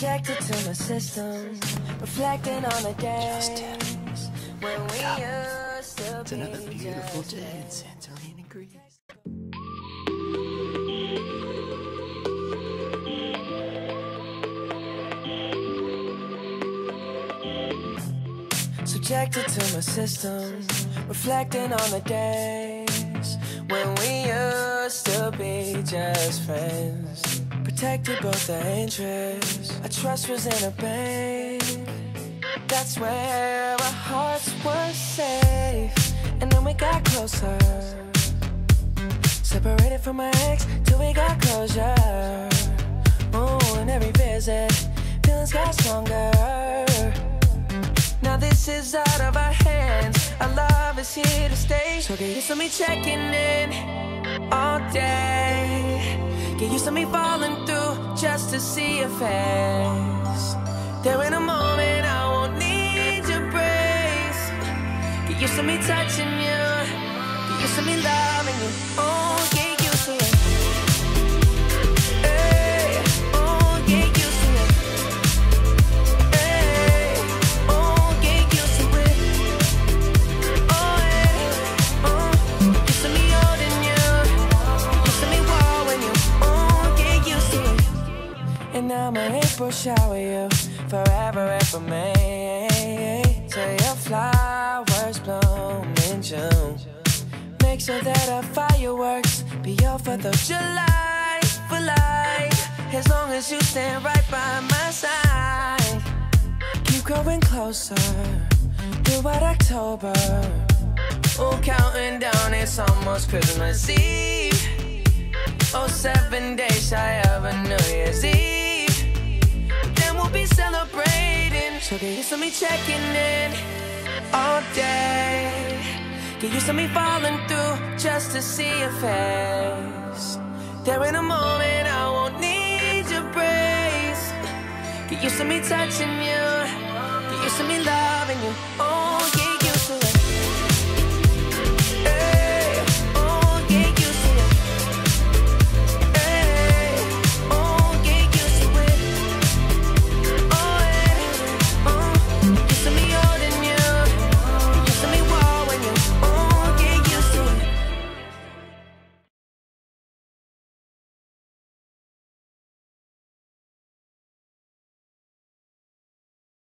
Subjected to my system, reflecting on the days when we used to It's another be beautiful just day in friends. Santorini, Greece. Subjected to my system, reflecting on the days when we used to be just friends. Protected both our interests, our trust was in a bank. That's where our hearts were safe. And then we got closer, separated from my ex till we got closure. Oh, and every visit, feelings got stronger. Now this is out of our hands, our love is here to stay. So get used to me checking in all day. Get used to me falling through just to see your face. There in a moment I won't need your praise. Get used to me touching you, get used to me loving you. Oh, get used to it. Hey, oh, get used to it. Hey, oh, get used to it. Oh, hey, oh, used to me holding you, used to me warming you. Oh, get used to it. And now my April shower you forever and for me. Till your flowers bloom in June. Make sure that our fireworks be your 4th of July for life. As long as you stand right by my side. Keep growing closer throughout October. Oh, counting down, it's almost Christmas Eve. Oh, 7 days shy of a New Year's Eve. Then we'll be celebrating. So get used to me checking in all day. Get used to me falling through just to see your face. There in a moment I won't need your praise. Get used to me touching you, get used to me loving you. Oh,